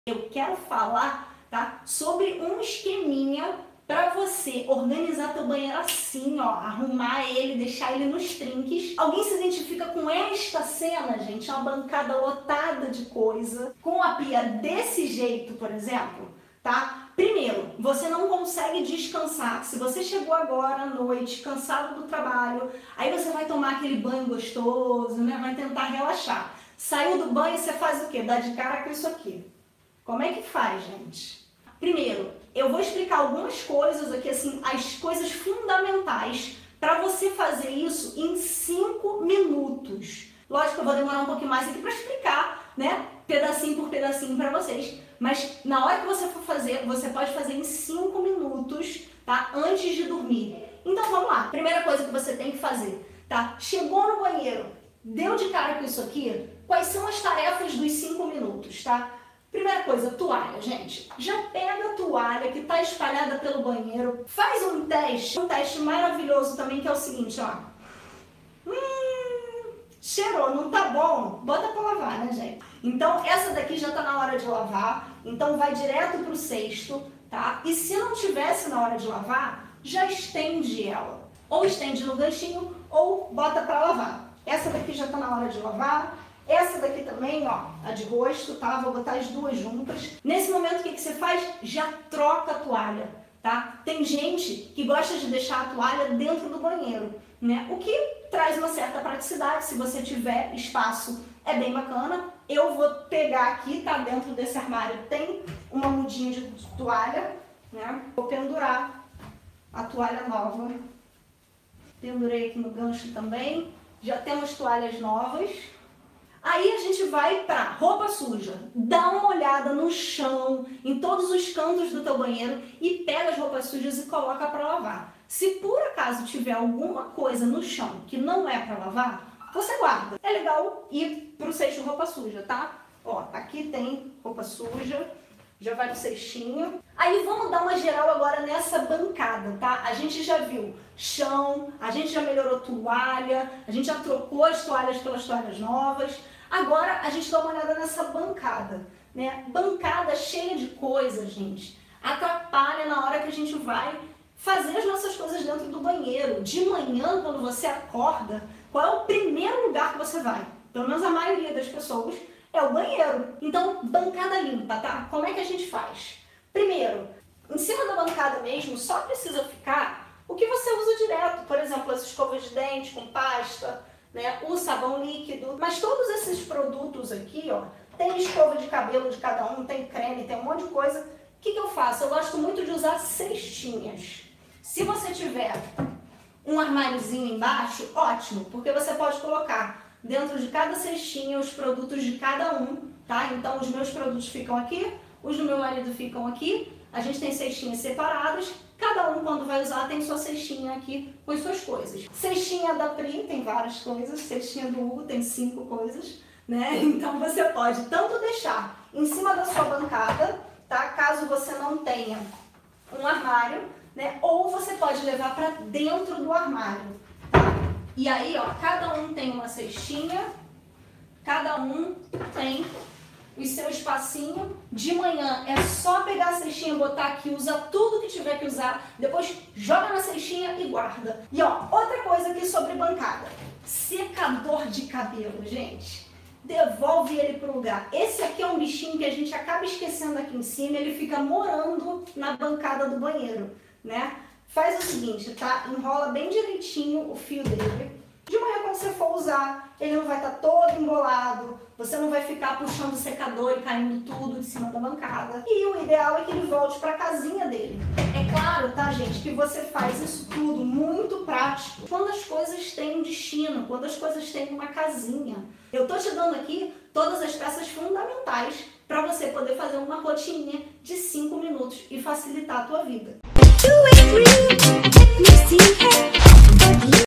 Eu quero falar, tá, sobre um esqueminha para você organizar teu banheiro assim, ó, arrumar ele, deixar ele nos trinques. Alguém se identifica com esta cena, gente? Uma bancada lotada de coisa, com a pia desse jeito, por exemplo, tá? Primeiro, você não consegue descansar. Se você chegou agora à noite, cansado do trabalho, aí você vai tomar aquele banho gostoso, né? Vai tentar relaxar. Saiu do banho, você faz o quê? Dá de cara com isso aqui. Como é que faz, gente? Primeiro, eu vou explicar algumas coisas aqui, assim, as coisas fundamentais para você fazer isso em 5 minutos. Lógico que eu vou demorar um pouquinho mais aqui para explicar, né, pedacinho por pedacinho para vocês, mas na hora que você for fazer, você pode fazer em 5 minutos, tá, antes de dormir. Então vamos lá. Primeira coisa que você tem que fazer, tá? Chegou no banheiro, deu de cara com isso aqui, quais são as tarefas dos 5 minutos, tá? Primeira coisa, toalha, gente. Já pega a toalha que está espalhada pelo banheiro, faz um teste maravilhoso também, que é o seguinte, ó. Cheirou, não tá bom? Bota pra lavar, né, gente? Então, essa daqui já tá na hora de lavar, então vai direto pro cesto, tá? E se não tivesse na hora de lavar, já estende ela. Ou estende no ganchinho, ou bota pra lavar. Essa daqui já tá na hora de lavar. Essa daqui também, ó, a de rosto, tá? Vou botar as duas juntas. Nesse momento, o que você faz? Já troca a toalha, tá? Tem gente que gosta de deixar a toalha dentro do banheiro, né? O que traz uma certa praticidade, se você tiver espaço, é bem bacana. Eu vou pegar aqui, tá? Dentro desse armário tem uma mudinha de toalha, né? Vou pendurar a toalha nova. Pendurei aqui no gancho também. Já temos toalhas novas. Aí a gente vai para roupa suja, dá uma olhada no chão, em todos os cantos do teu banheiro e pega as roupas sujas e coloca para lavar. Se por acaso tiver alguma coisa no chão que não é para lavar, você guarda. É legal ir pro cesto roupa suja, tá? Ó, aqui tem roupa suja, já vai no cestinho. Aí vamos dar uma geral agora nessa bancada, tá? A gente já viu chão, a gente já melhorou toalha, a gente já trocou as toalhas pelas toalhas novas. Agora a gente dá uma olhada nessa bancada, né? Bancada cheia de coisa, gente. Atrapalha na hora que a gente vai fazer as nossas coisas dentro do banheiro. De manhã, quando você acorda, qual é o primeiro lugar que você vai? Pelo menos a maioria das pessoas é o banheiro. Então, bancada limpa, tá? Como é que a gente faz? Primeiro, em cima da bancada mesmo, só precisa ficar o que você usa direto. Por exemplo, as escovas de dente com pasta, né? O sabão líquido. Mas todos esses produtos aqui, ó, tem escova de cabelo de cada um, tem creme, tem um monte de coisa. O que eu faço? Eu gosto muito de usar cestinhas. Se você tiver um armáriozinho embaixo, ótimo, porque você pode colocar dentro de cada cestinha os produtos de cada um, tá? Então os meus produtos ficam aqui, os do meu marido ficam aqui, a gente tem cestinhas separadas, cada um quando vai usar tem sua cestinha aqui com as suas coisas. Cestinha da Pri tem várias coisas, cestinha do Hugo tem 5 coisas, né? Então você pode tanto deixar em cima da sua bancada, tá? Caso você não tenha um armário, né? Ou você pode levar para dentro do armário. E aí, ó, cada um tem uma cestinha, cada um tem o seu espacinho. De manhã é só pegar a cestinha, botar aqui, usa tudo que tiver que usar, depois joga na cestinha e guarda. E ó, outra coisa aqui sobre bancada, secador de cabelo, gente. Devolve ele pro lugar. Esse aqui é um bichinho que a gente acaba esquecendo aqui em cima, ele fica morando na bancada do banheiro, né? Faz o seguinte, tá? Enrola bem direitinho o fio dele. De manhã, quando você for usar, ele não vai estar todo embolado, você não vai ficar puxando o secador e caindo tudo de cima da bancada. E o ideal é que ele volte para a casinha dele. É claro, tá, gente, que você faz isso tudo muito prático quando as coisas têm um destino, quando as coisas têm uma casinha. Eu tô te dando aqui todas as peças fundamentais para você poder fazer uma rotininha de 5 minutos e facilitar a tua vida.